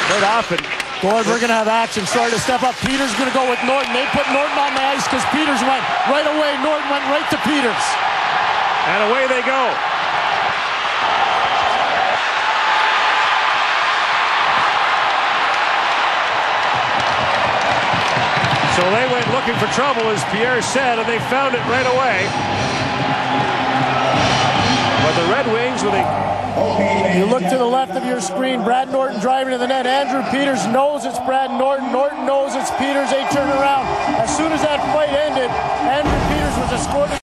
Quite often. Gord, we're going to have action. Starting to step up. Peters going to go with Norton. They put Norton on the ice because Peters went right away. Norton went right to Peters. And away they go. So they went looking for trouble, as Pierre said, and they found it right away. But the Red Wings with a... You look to the left of your screen, Brad Norton driving to the net. Andrew Peters knows it's Brad Norton. Norton knows it's Peters. They turn around. As soon as that fight ended, Andrew Peters was escorted